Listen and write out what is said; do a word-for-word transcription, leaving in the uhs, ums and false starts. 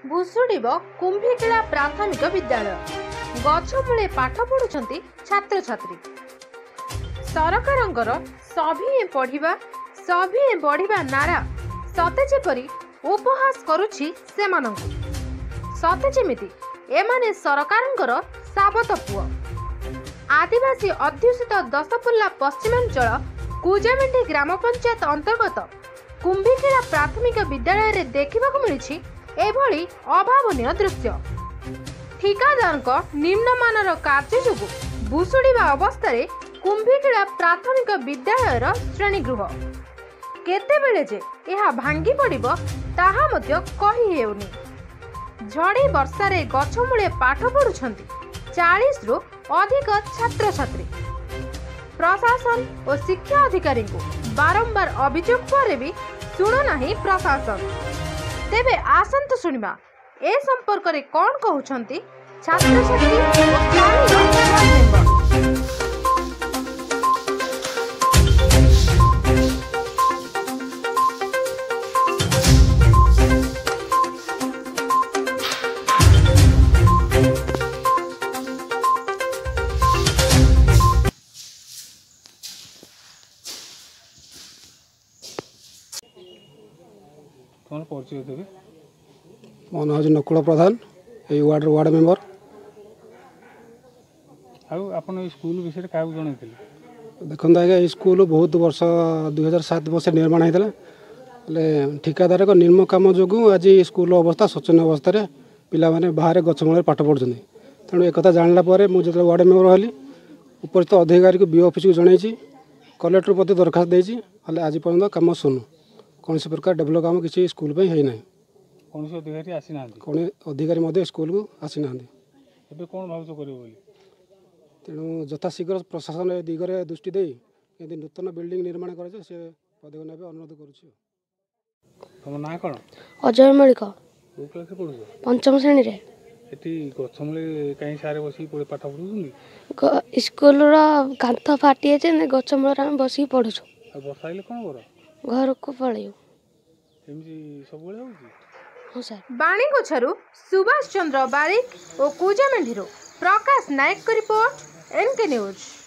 भुशुड़िब कुंभिकिला प्राथमिक विद्यालय गछमूले पाठ पढ़ुछंती छात्र छात्री। सरकारंकर सभी पढ़िबा सभी बढ़िबा नारा सते जेपरी उपहास करुछि सेमानंकु। सते जेमिति एमाने सरकारंकर साबत पुओ। आदिवासी अध्युषित दशपुल्ला पश्चिमांचल कुजामेंढी ग्राम पंचायत अंतर्गत कुंभिकिला प्राथमिक विद्यालय रे देखिबाकु मिलिछि एभली अभावनीय दृश्य। ठिकादार निम्नमानर कार्य जोगु भुशुड़िबा अवस्था कुंभिकिला प्राथमिक विद्यालयर श्रेणीगृह केतेबेले जे यह भांगी पड़िबो ताहा मध्य कहि हेउनी। झड़ी वर्षारे गछमूले पाठ पढ़ुछंती चालीस रु अधिक छात्र छात्री। प्रशासन और शिक्षा अधिकारी को बारंबार अभियोग पर भी शुणु नाही प्रशासन। तेबे आसंतु सुनिबा ए संपर्क रे कोन कहउछंती छात्र छात्री और स्थानीय मेंबर। कौन परिचय देबे? मो नाम नकुल प्रधान ए वार्ड वार्ड मेंबर। आउ अपन स्कूल विषय का जनइथिले? देखो आज्ञा स्कूल बहुत वर्ष दुई हजार सात वर्ष निर्माण होता है। ठिकादार को निम्न कम जो आज स्कूल अवस्था शोचनीय अवस्था पिला माने बाहर गछमूल पाठ पढ़ुं। तेणु एक जानला मुझे वार्ड मेंबर हली उपस्थित अधिकारी को बी ऑफिस को जनई कलेक्टर प्रति दरखास्त देती आज पर्यटन कम शुणु कौन प्रकार डेभलप काम किसी स्कूल पे है ना। कौन अधिकारी आसी ना? कौन अधिकारी स्कूल को आसी ना। एबे कौन भावुछ करियो बोली? तेणु यथाशीघ्र प्रशासन ए दिगरे दृष्टि दे यदि नूतन बिल्डिंग निर्माण कर पदक ने अनुरोध करुछि। तुम ना कौन? अजय मलिक। को क्लास पढुछ? पंचम श्रेणी रे। एटी गछमूले कहीं सारे बसी पढ़े पाठ पढुछुनी? स्कूल रो कांथ फाटी जे ने गछमूल रे बसी पढुछु। आ वर्षा आइले कोन करो? घर को पळियो। एमजी सब बेले होउची? हां सर। बाणीगोछरु सुभाष चंद्र बारिक और कुजामेंढीरो Prakash Nayak report NK news.